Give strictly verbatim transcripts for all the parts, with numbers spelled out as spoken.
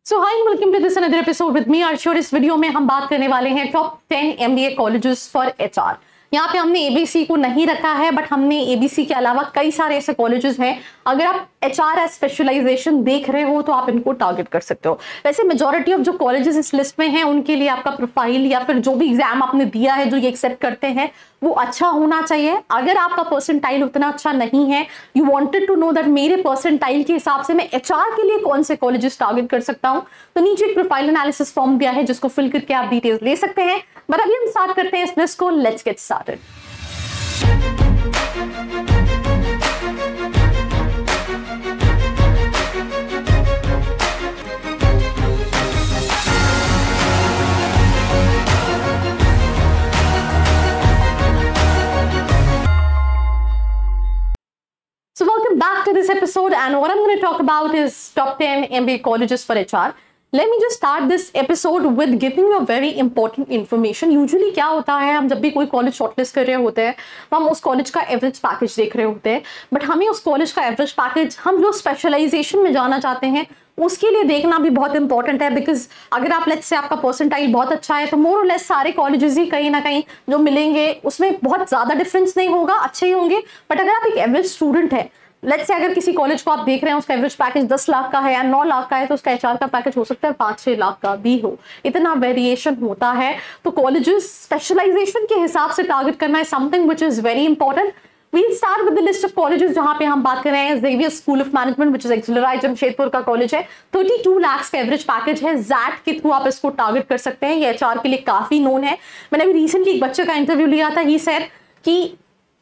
So hi, welcome to this another episode with me अर्शोर। इस video में हम बात करने वाले हैं top ten MBA colleges for HR. यहाँ पे हमने एबीसी को नहीं रखा है, बट हमने एबीसी के अलावा कई सारे ऐसे कॉलेजेस हैं। अगर आप एचआर एज स्पेशलाइजेशन देख रहे हो तो आप इनको टारगेट कर सकते हो। वैसे मेजॉरिटी ऑफ जो कॉलेजेस इस लिस्ट में हैं उनके लिए आपका प्रोफाइल या फिर जो भी एग्जाम आपने दिया है, जो ये एक्सेप्ट करते हैं, वो अच्छा होना चाहिए। अगर आपका परसेंटाइल उतना अच्छा नहीं है, you wanted to know that मेरे परसेंटाइल के हिसाब से मैं एचआर के लिए कौन से कॉलेजेस टारगेट कर सकता हूं, तो नीचे एक प्रोफाइल एनालिसिस फॉर्म दिया है जिसको फिल करके आप डिटेल्स ले सकते हैं। बट अभी हम स्टार्ट करते हैं इस लिस्ट को। Let's get started. So welcome back to this episode, and what I'm going to talk about is top ten M B A colleges for H R. Let me just start this episode with giving you a very important information. Usually क्या होता है, हम जब भी कोई college shortlist कर रहे होते हैं तो हम उस कॉलेज का एवरेज पैकेज देख रहे होते हैं, बट हमें उस कॉलेज का एवरेज पैकेज, हम जो स्पेशलाइजेशन में जाना चाहते हैं उसके लिए देखना भी बहुत इंपॉर्टेंट है। बिकॉज अगर आप लेट्स से आपका परसेंटाइल बहुत अच्छा है तो मोर और लेस सारे कॉलेजेस ही कहीं ना कहीं जो मिलेंगे उसमें बहुत ज़्यादा डिफरेंस नहीं होगा, अच्छे ही होंगे। बट अगर आप एक एवरेज स्टूडेंट है, लेट्स से अगर किसी कॉलेज को आप देख रहे हैं उसका एवरेज पैकेज दस लाख का है या नौ लाख का है, तो उसका एचआर का पैकेज हो सकता है पाँच छः लाख का भी हो। इतना वेरिएशन होता है। तो कॉलेजेस स्पेशलाइजेशन के हिसाब से टारगेट करना है something which is very important. We'll start with the list of colleges जहां पे हम बात कर रहे हैं। Xavier School of Management, which is एक्सिलराई Jamshedpur का कॉलेज है, बत्तीस लाख का एवरेज पैकेज है। जैट के थ्रू आप इसको टारगेट कर सकते हैं। ये एचआर के लिए काफी नोन है। मैंने अभी रिसेंटली एक बच्चे का इंटरव्यू लिया था। ही सेड कि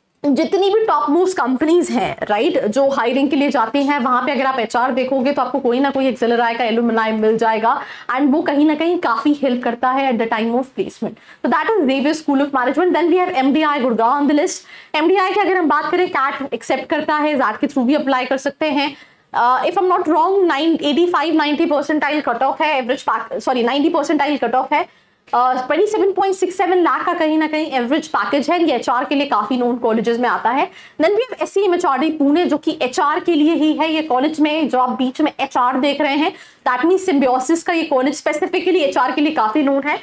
जितनी भी टॉप मोस्ट कंपनीज हैं, राइट, जो हायरिंग के लिए जाती हैं, वहां पे अगर आप एचआर देखोगे तो आपको कोई ना कोई एक्सिलराई का एलुमनाई मिल जाएगा, एंड वो कहीं ना कहीं काफी हेल्प करता है at the time of placement. तो that is Xavier School of Management। Then we have MDI Gurgaon on the list. MDI की अगर हम बात करें, कैट एक्सेप्ट करता है, जैट के थ्रू भी अप्लाई कर सकते हैं। If I am not wrong, eighty-five ninety percentile cut off है, average sorry ninety percentile cut off है। twenty-seven point six seven lakh का कहीं ना कहीं एवरेज पैकेज है। ये एचआर के लिए काफी नोन कॉलेजेस में आता है। Then we have SCMHRD Pune, जो कि एचआर के लिए ही है। ये कॉलेज में जो आप बीच में एचआर देख रहे हैं, दैट मींस सिम्बियोसिस का ये कॉलेज स्पेसिफिकली एचआर के लिए काफी नोन है।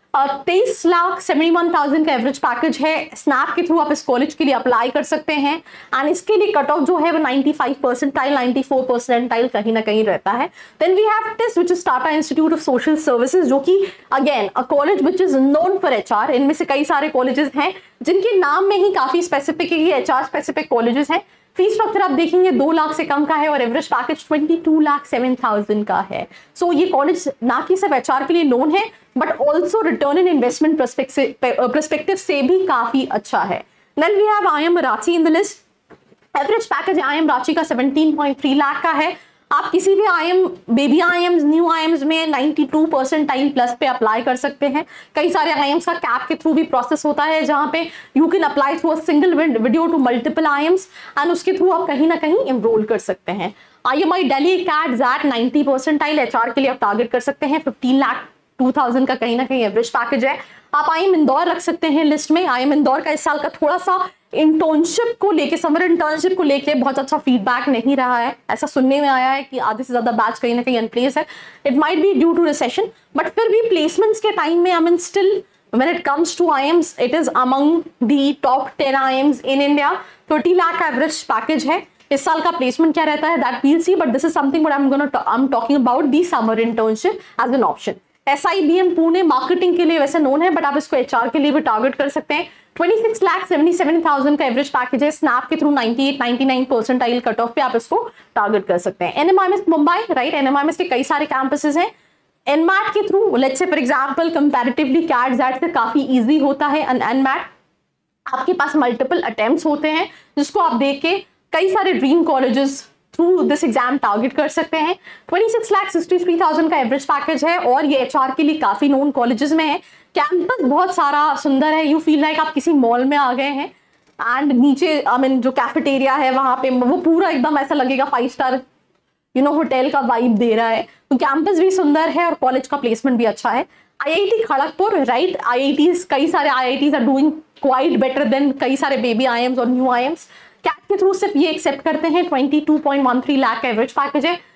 तेईस लाख सेवेंटी वन थाउजेंड का एवरेज पैकेज है। स्नैप के थ्रू आप इस कॉलेज के लिए अप्लाई कर सकते हैं, एंड इसके लिए कट ऑफ जो है वो ninety-five परसेंटाइल ninety-four परसेंटाइल कहीं ना कहीं रहता है। Then we have TISS, which is Tata institute of social services, जो कि again a college which is known for HR. इनमें से कई सारे कॉलेजेस हैं जिनके नाम में ही काफी स्पेसिफिक है, एचआर स्पेसिफिक कॉलेजेस हैं। फीस स्ट्रक्चर आप देखेंगे दो लाख से कम का है और एवरेज पैकेज बाईस लाख सात हज़ार का है। सो so, ये कॉलेज ना कि सिर्फ एचआर के लिए लोन है, but also return in investment perspective से भी काफी अच्छा है। Then we have IIM Ranchi in the list. Average package IIM Ranchi का seventeen point three लाख का है। आप किसी भी IIM, baby IIMs, new IIMs में ninety-two परसेंटाइल प्लस पे अप्लाई कर सकते हैं। कई सारे आईएम्स का कैप के थ्रू भी प्रोसेस होता है, जहां पे you can apply through a single video to multiple IIMs, and उसके थ्रू आप कहीं ना कहीं एनरोल कर सकते हैं। IMI Delhi, CAT, XAT ninety percentile HR के लिए आप टारगेट कर सकते हैं। fifteen लाख two thousand का कहीं ना कहीं एवरेज पैकेज है। आप आईएम इंदौर रख सकते हैं लिस्ट में। आईएम इंदौर का इस साल का थोड़ा सा इंटर्नशिप को लेके, समर इंटर्नशिप को लेके बहुत अच्छा फीडबैक नहीं रहा है। ऐसा सुनने में आया है कि आधे से ज्यादा बैच कहीं ना कहीं अनप्लेस है। It might be due to recession, but फिर भी प्लेसमेंट्स के टाइम में I mean still when it comes to IIMs, it is among the top ten IIMs in India. thirty lakh का एवरेज पैकेज है। इस साल का प्लेसमेंट क्या रहता है that we'll see, but this is something what I am gonna I am talking about the summer internship as an option. SIBM Pune marketing के लिए वैसे नोन है, बट आप इसको एचआर के लिए भी टारगेट कर सकते हैं। twenty-six लाख seventy-seven thousand का एवरेज पैकेज है। स्नैप के through ninety-eight ninety-nine percentile cut off पे आप इसको टारगेट कर सकते हैं। एनएमआईएमएस मुंबई, राइट, एनएमआईएमएस के कई सारे कैंपसेस हैं। एनमैट के through, let's say for example comparatively CAT XAT से काफी इजी होता है। एनमैट आपके पास मल्टीपल अटेम्प्ट्स होते हैं, जिसको आप देख के कई सारे dream colleges through this exam target कर सकते हैं। twenty-six लाख sixty-three thousand का एवरेज पैकेज है, और ये एचआर के लिए काफी नोन कॉलेजेस में है। कैंपस बहुत सारा सुंदर है, यू फील लाइक आप किसी मॉल में आ गए हैं, एंड नीचे आई मीन जो कैफेटेरिया है वहां पे वो पूरा एकदम ऐसा लगेगा five star you know hotel का वाइब दे रहा है। तो कैंपस भी सुंदर है और कॉलेज का प्लेसमेंट भी अच्छा है। आईआईटी खड़गपुर, राइट, आईआईटीज, कई सारे IITs are doing quite better than कई सारे बेबी आईएम्स और न्यू आईएम्स। कैट के थ्रू सिर्फ ये एक्सेप्ट करते हैं। बाईस पॉइंट एक तीन लाख का एवरेज पैकेज है।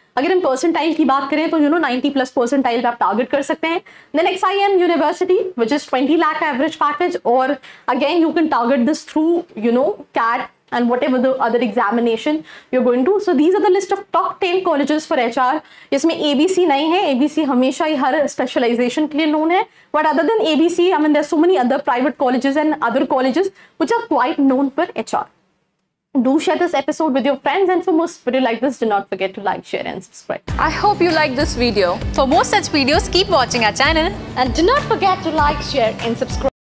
अगर हम परसेंटाइल की बात करें तो you know ninety plus percentile पे आप टारगेट कर सकते हैं. Then X I M University, which is twenty lakh average package, or again you can target this through you know C A T and whatever the other examination you're going to. So these are the list of top ten colleges for H R. इसमें A B C नहीं है. A B C हमेशा ही हर specialization के लिए known है. But other than A B C, I mean there's so many other private colleges and other colleges which are quite known for H R. Do share this episode with your friends, and for more video like this, do not forget to like, share and subscribe. I hope you like this video. For more such videos, keep watching our channel. And do not forget to like, share and subscribe.